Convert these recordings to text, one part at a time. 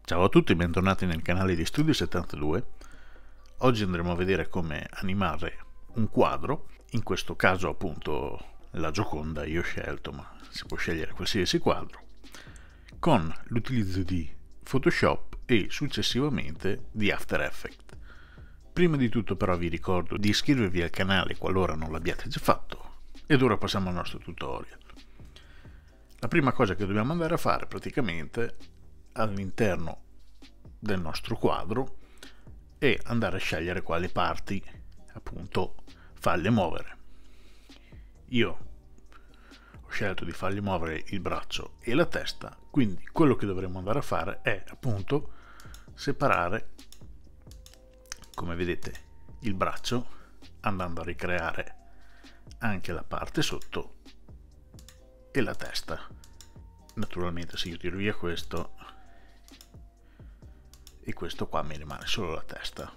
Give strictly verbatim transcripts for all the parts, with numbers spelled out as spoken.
Ciao a tutti e bentornati nel canale di Studio settantadue. Oggi andremo a vedere come animare un quadro, in questo caso appunto la Gioconda io ho scelto, ma si può scegliere qualsiasi quadro, con l'utilizzo di Photoshop e successivamente di After Effects. Prima di tutto però vi ricordo di iscrivervi al canale qualora non l'abbiate già fatto, ed ora passiamo al nostro tutorial. La prima cosa che dobbiamo andare a fare praticamente all'interno del nostro quadro è andare a scegliere quali parti appunto farle muovere. Io ho scelto di fargli muovere il braccio e la testa, quindi quello che dovremo andare a fare è appunto separare, come vedete, il braccio, andando a ricreare anche la parte sotto e la testa. Naturalmente se io tiro via questo e questo qua mi rimane solo la testa.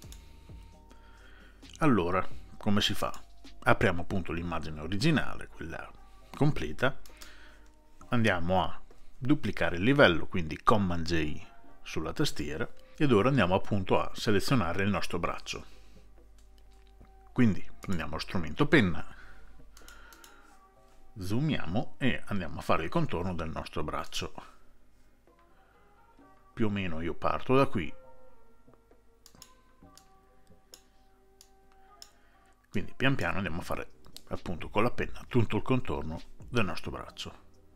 Allora, come si fa? Apriamo appunto l'immagine originale, quella completa, andiamo a duplicare il livello, quindi Command J sulla tastiera, ed ora andiamo appunto a selezionare il nostro braccio. Quindi prendiamo lo strumento penna, zoomiamo e andiamo a fare il contorno del nostro braccio. Più o meno io parto da qui, quindi pian piano andiamo a fare appunto con la penna tutto il contorno del nostro braccio.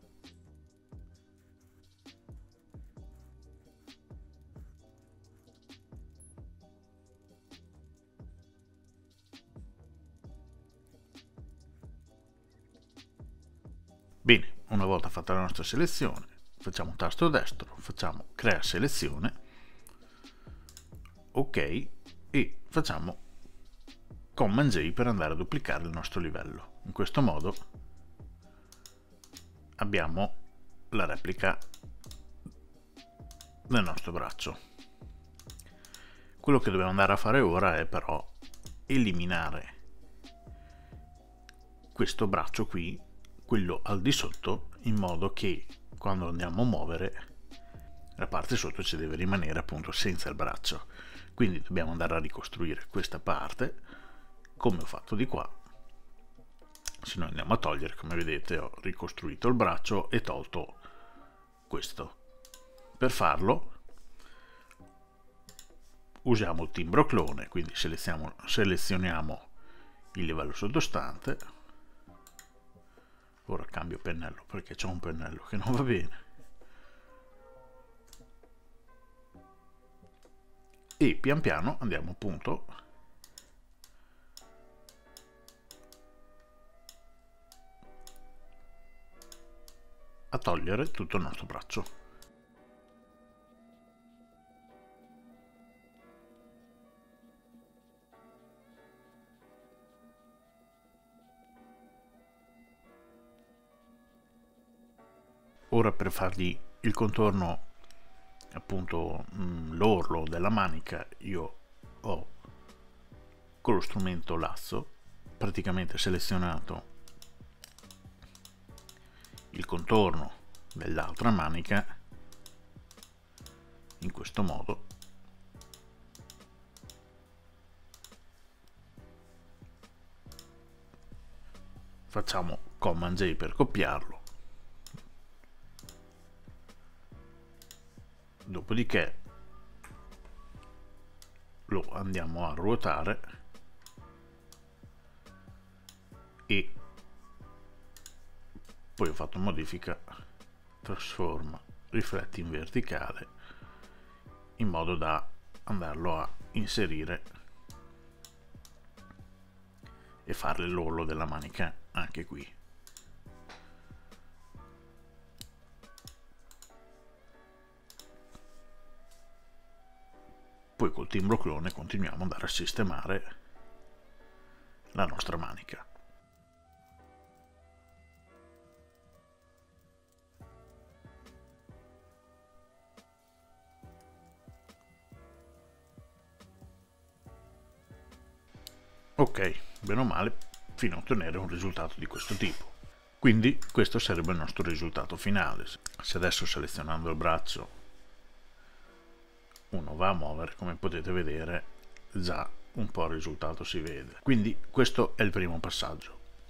Bene, una volta fatta la nostra selezione, facciamo tasto destro, facciamo crea selezione, ok, e facciamo Command J per andare a duplicare il nostro livello. In questo modo abbiamo la replica del nostro braccio. Quello che dobbiamo andare a fare ora è però eliminare questo braccio qui, quello al di sotto, in modo che quando andiamo a muovere la parte sotto ci deve rimanere appunto senza il braccio. Quindi dobbiamo andare a ricostruire questa parte come ho fatto di qua. Se noi andiamo a togliere, come vedete ho ricostruito il braccio e tolto questo. Per farlo usiamo il timbro clone, quindi selezioniamo, selezioniamo il livello sottostante. Ora cambio pennello perché c'è un pennello che non va bene. E pian piano andiamo appunto a togliere tutto il nostro braccio. Ora per fargli il contorno, appunto l'orlo della manica, io ho con lo strumento lasso praticamente selezionato il contorno dell'altra manica in questo modo. Facciamo Command J per copiarlo. Dopodiché lo andiamo a ruotare e poi ho fatto modifica, trasforma, rifletti in verticale, in modo da andarlo a inserire e fare l'orlo della manica anche qui. Poi col timbro clone continuiamo ad andare a sistemare la nostra manica. Ok, bene o male, fino a ottenere un risultato di questo tipo. Quindi questo sarebbe il nostro risultato finale. Se adesso selezionando il braccio uno va a muovere, come potete vedere già un po' il risultato si vede. Quindi questo è il primo passaggio.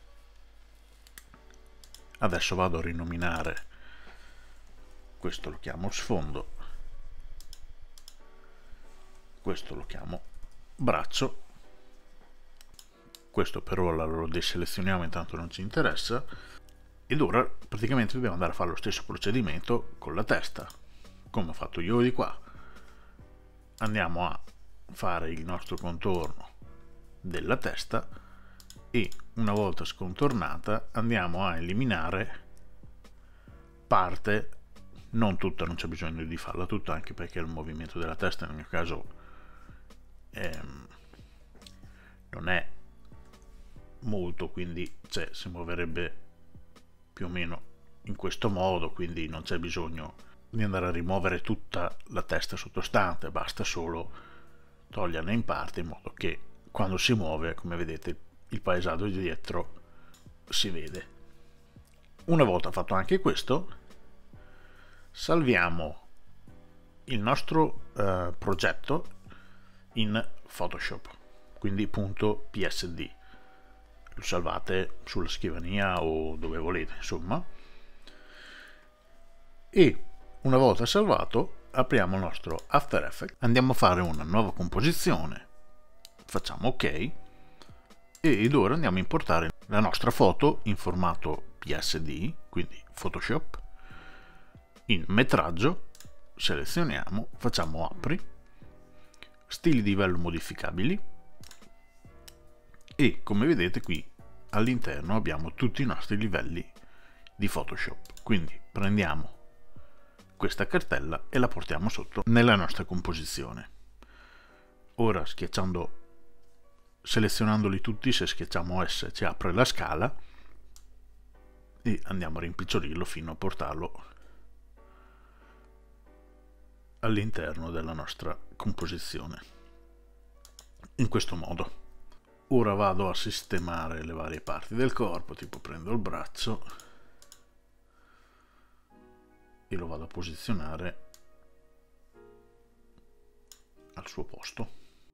Adesso vado a rinominare, questo lo chiamo sfondo, questo lo chiamo braccio, questo per ora lo deselezioniamo, intanto non ci interessa, ed ora praticamente dobbiamo andare a fare lo stesso procedimento con la testa, come ho fatto io di qua. Andiamo a fare il nostro contorno della testa e una volta scontornata andiamo a eliminare parte, non tutta, non c'è bisogno di farla tutta, anche perché il movimento della testa nel mio caso ehm, non è molto, quindi cioè, si muoverebbe più o meno in questo modo, quindi non c'è bisogno di andare a rimuovere tutta la testa sottostante, basta solo toglierne in parte in modo che quando si muove, come vedete, il paesaggio di dietro si vede. Una volta fatto anche questo, salviamo il nostro eh, progetto in Photoshop, quindi .psd. Lo salvate sulla scrivania o dove volete, insomma. E una volta salvato, apriamo il nostro After Effects, andiamo a fare una nuova composizione, facciamo ok, ed ora andiamo a importare la nostra foto in formato P S D, quindi Photoshop, in metraggio, selezioniamo, facciamo apri, stili di livello modificabili, e come vedete qui all'interno abbiamo tutti i nostri livelli di Photoshop. Quindi prendiamo questa cartella e la portiamo sotto nella nostra composizione. Ora schiacciando, selezionandoli tutti, se schiacciamo S ci apre la scala e andiamo a rimpicciolirlo fino a portarlo all'interno della nostra composizione, in questo modo. Ora vado a sistemare le varie parti del corpo, tipo prendo il braccio e lo vado a posizionare al suo posto.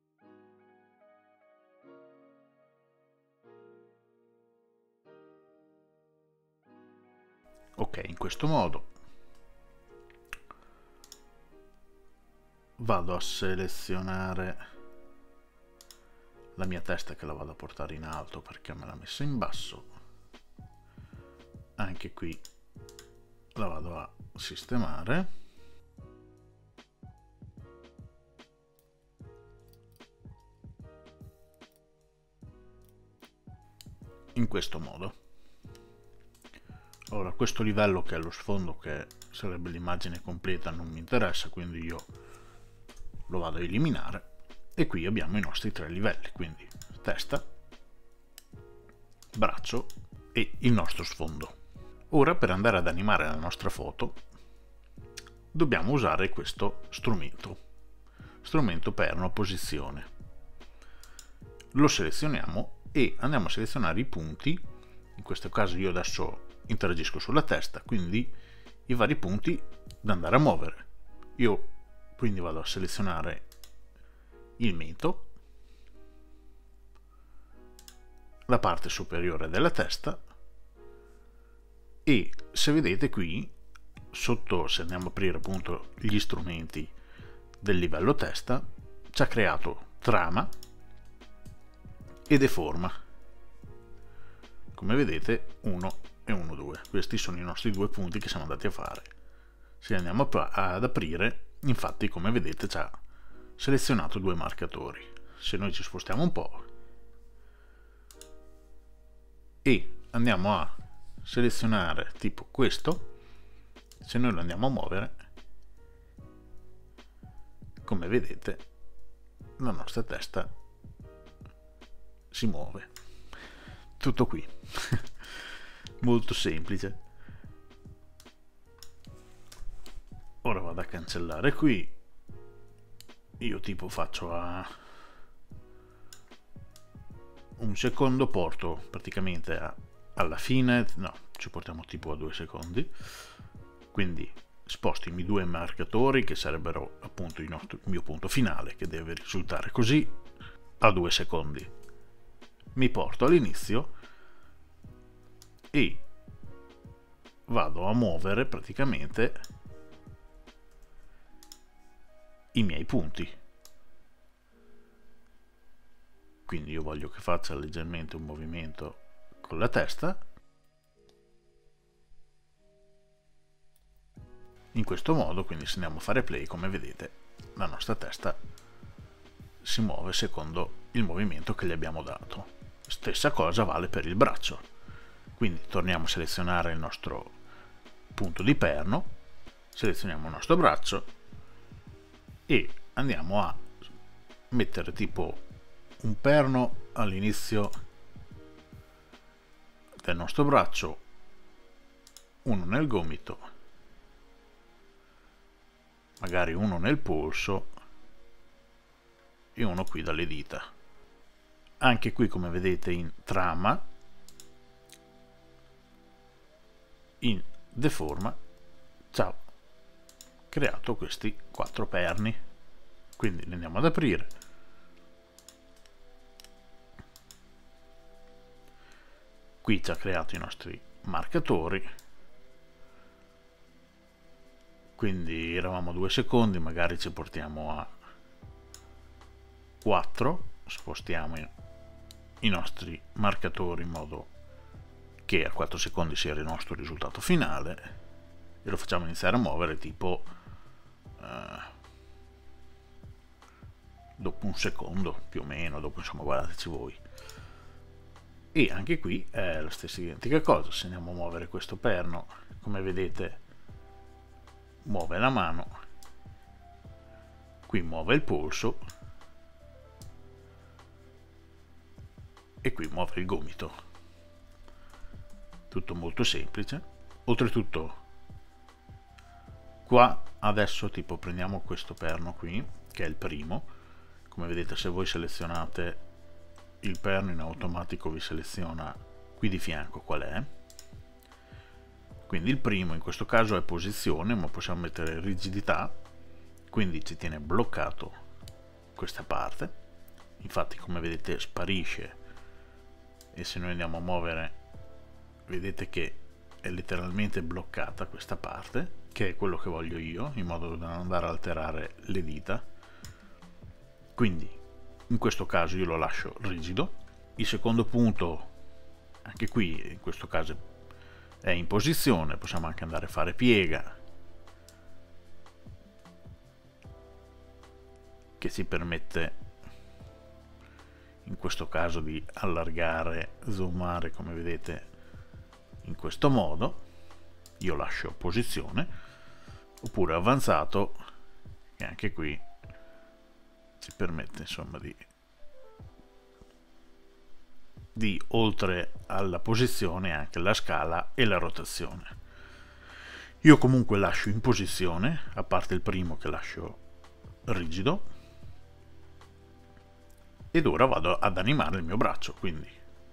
Ok, in questo modo vado a selezionare la mia testa, che la vado a portare in alto perché me l'ha messa in basso. Anche qui la vado a sistemare. In questo modo. Ora questo livello, che è lo sfondo, che sarebbe l'immagine completa, non mi interessa, quindi io lo vado a eliminare. E qui abbiamo i nostri tre livelli, quindi testa, braccio e il nostro sfondo. Ora, per andare ad animare la nostra foto, dobbiamo usare questo strumento, strumento perno posizione. Lo selezioniamo e andiamo a selezionare i punti. In questo caso io adesso interagisco sulla testa, quindi i vari punti da andare a muovere. Io quindi vado a selezionare il mento, la parte superiore della testa, e se vedete qui sotto, se andiamo a aprire appunto gli strumenti del livello testa, ci ha creato trama e deforma. Come vedete uno e uno, due, questi sono i nostri due punti che siamo andati a fare. Se andiamo ad aprire, infatti, come vedete, ci ha selezionato due marcatori. Se noi ci spostiamo un po' e andiamo a selezionare tipo questo, se noi lo andiamo a muovere, come vedete la nostra testa si muove. Tutto qui. Molto semplice. Ora vado a cancellare qui, io tipo faccio a un secondo, porto praticamente a, alla fine, no, ci portiamo tipo a due secondi, quindi sposto i miei due marcatori, che sarebbero appunto il, nostro, il mio punto finale, che deve risultare così, a due secondi. Mi porto all'inizio e vado a muovere praticamente i miei punti. Quindi io voglio che faccia leggermente un movimento con la testa. In questo modo, quindi se andiamo a fare play, come vedete, la nostra testa si muove secondo il movimento che gli abbiamo dato. Stessa cosa vale per il braccio. Quindi torniamo a selezionare il nostro punto di perno, selezioniamo il nostro braccio e andiamo a mettere tipo un perno all'inizio del nostro braccio, uno nel gomito, magari uno nel polso e uno qui dalle dita. Anche qui, come vedete, in trama, in deforma, ci ha creato questi quattro perni. Quindi li andiamo ad aprire. Qui ci ha creato i nostri marcatori. Quindi eravamo a due secondi, magari ci portiamo a quattro, spostiamo i nostri marcatori in modo che a quattro secondi sia il nostro risultato finale e lo facciamo iniziare a muovere tipo eh, dopo un secondo più o meno, dopo insomma guardateci voi. E anche qui è la stessa identica cosa. Se andiamo a muovere questo perno, come vedete muove la mano, qui muove il polso e qui muove il gomito. Tutto molto semplice. Oltretutto qua adesso tipo prendiamo questo perno qui che è il primo. Come vedete, se voi selezionate il perno, in automatico vi seleziona qui di fianco qual è. Quindi il primo in questo caso è posizione, ma possiamo mettere rigidità, quindi ci tiene bloccato questa parte. Infatti, come vedete, sparisce, e se noi andiamo a muovere vedete che è letteralmente bloccata questa parte, che è quello che voglio io, in modo da non andare a alterare le dita. Quindi in questo caso io lo lascio rigido. Il secondo punto, anche qui in questo caso è in posizione, possiamo anche andare a fare piega, che ci permette in questo caso di allargare, zoomare, come vedete, in questo modo. Io lascio posizione, oppure avanzato, che anche qui ci permette insomma di di oltre alla posizione anche la scala e la rotazione. Io comunque lascio in posizione, a parte il primo che lascio rigido, ed ora vado ad animare il mio braccio. Quindi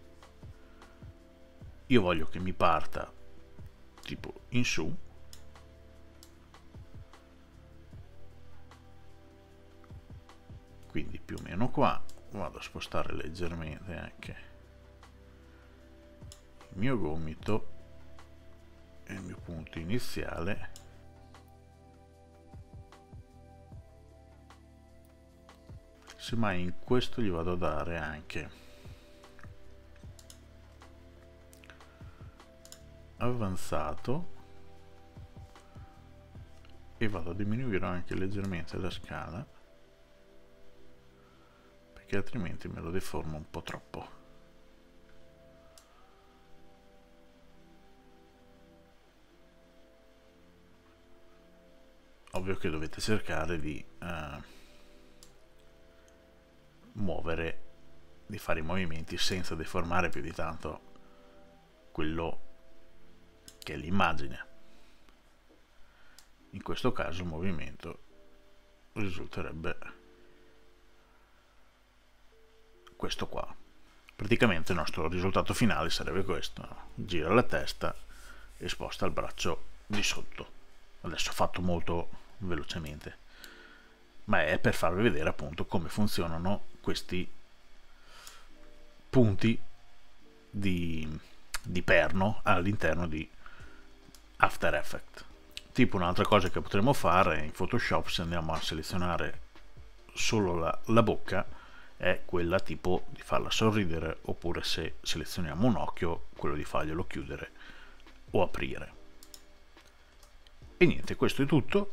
io voglio che mi parta tipo in su, quindi più o meno qua. Vado a spostare leggermente anche il mio gomito e il mio punto iniziale, semmai in questo gli vado a dare anche avanzato e vado a diminuire anche leggermente la scala, perché altrimenti me lo deformo un po' troppo. Ovvio che dovete cercare di eh, muovere, di fare i movimenti senza deformare più di tanto quello che è l'immagine. In questo caso il movimento risulterebbe questo qua. Praticamente il nostro risultato finale sarebbe questo: gira la testa e sposta il braccio di sotto. adesso fatto molto velocemente, ma è per farvi vedere appunto come funzionano questi punti di, di perno all'interno di After Effects. Tipo un'altra cosa che potremmo fare in Photoshop, se andiamo a selezionare solo la, la bocca, è quella tipo di farla sorridere, oppure se selezioniamo un occhio, quello di farglielo chiudere o aprire. E niente, questo è tutto.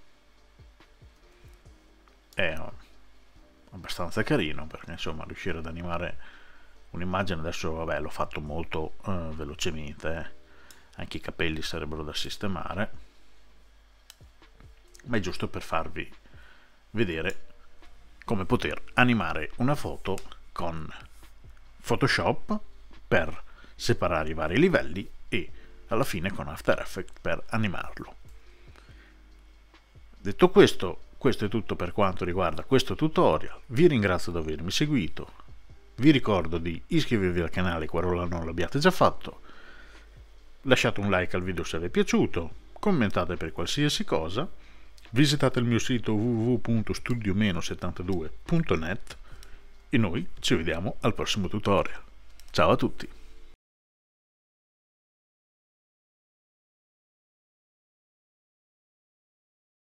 È abbastanza carino, perché insomma riuscire ad animare un'immagine, adesso vabbè l'ho fatto molto eh, velocemente, eh. Anche i capelli sarebbero da sistemare, ma è giusto per farvi vedere come poter animare una foto con Photoshop per separare i vari livelli e alla fine con After Effects per animarlo. Detto questo, questo è tutto per quanto riguarda questo tutorial. Vi ringrazio di avermi seguito, vi ricordo di iscrivervi al canale qualora non l'abbiate già fatto, lasciate un like al video se vi è piaciuto, commentate per qualsiasi cosa, visitate il mio sito w w w punto studio settantadue punto net e noi ci vediamo al prossimo tutorial. Ciao a tutti!